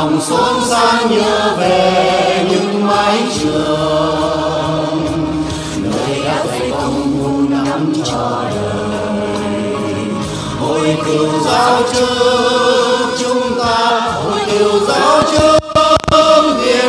lòng xốn sang nhớ về những mái trường nơi đã dạy con muôn năm cho đời. Ôi Cựu giáo trước chúng ta, ôi Cựu giáo trước Việt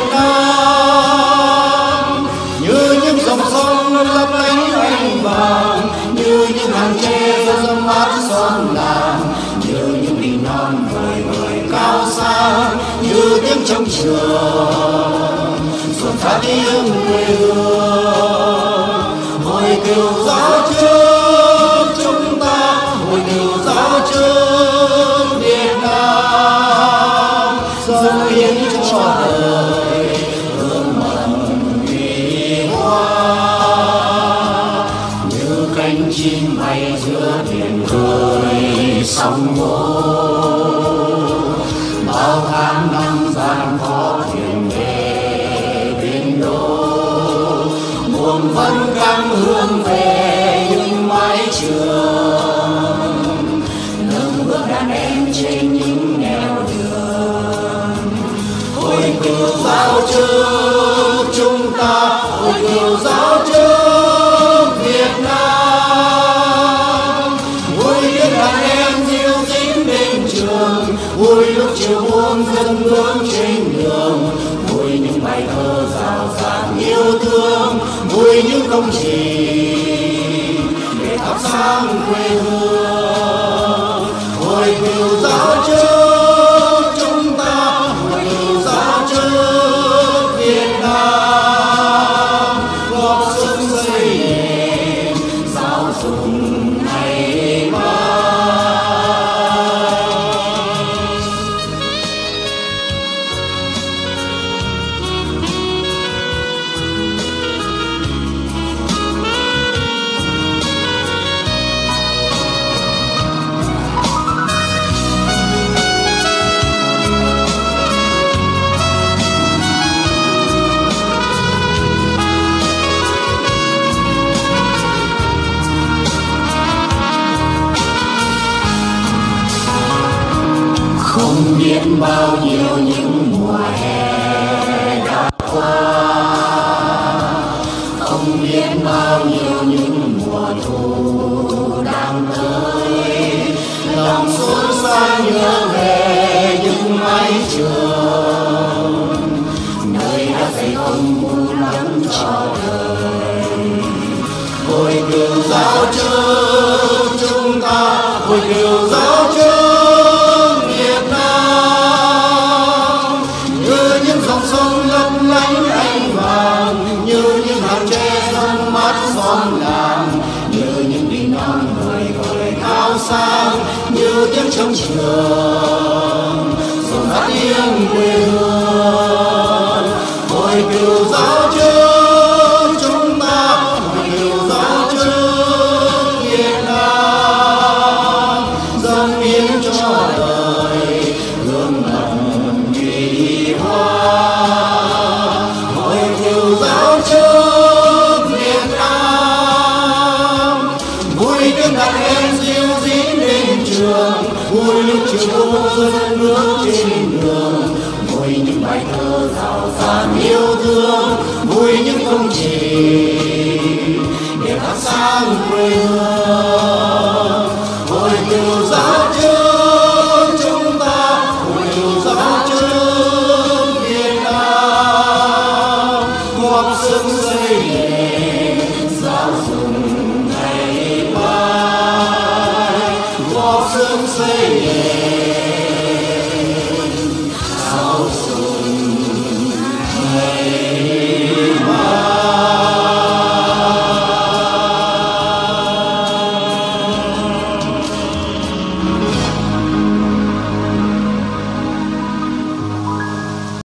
Nam, như những dòng sông lấp lánh ánh vàng, như những hàng tre râm mát xóm làng, như những đình non vời vời cao xa, như tiếng trong trường xuân phá tiếng quê hương. Ôi Cựu giáo trước chúng ta, ôi Cựu giáo trước Việt Nam, dâng hiến cho đời hương mật thủy hoa, như cánh chim bay giữa biển khơi sóng vỗ. Bao tháng năm gian khó thuyền về biển đô, buồn vẫn căng hướng về những mái trường, nâng bước đàn em trên những nẻo đường. Ôi Cựu giáo trước chúng ta, ôi Cựu giáo trước Việt Nam, vui biết đàn em dịu dĩnh bên trường, vui lúc chiều buông dân bước trên đường, vui những bài thơ rào rạt yêu thương, vui những công trình để thắp sáng quê hương. Ôi Cựu giáo trước chúng ta, ôi Cựu giáo trước Việt Nam, góp sức xây nền giáo dục ngày mai. Không biết bao nhiêu những mùa hè đã qua, không biết bao nhiêu những mùa thu đang tới, lòng xốn sang nhớ về những mái trường nơi đã dạy con muôn năm cho đời. Ôi Cựu giáo trước chúng ta, ôi Cựu giáo trước Việt Nam, như những dòng sông lấp lánh ánh vàng, như những hàng tre râm mát xóm làng, như những đình non vời vời cao sang, như tiếng trong trường dòng hát tiếng quê hương. Ôi Cựu giáo trước chúng ta, ôi Cựu giáo trước Việt Nam, dâng hiến cho đời hương mật thủy hoa. Ôi Cựu giáo trước Việt Nam, vui tiếng đàn em dịu dĩnh bên trường, vui lúc chiều buông dân bước trên đường, vui những bài thơ rào rạt yêu thương, vui những công trình để thắp sáng quê hương. Ôi Cựu giáo trước chúng ta, ôi Cựu giáo trước Việt Nam, góp sức xây nền giáo dục ngày mai, góp sức xây nền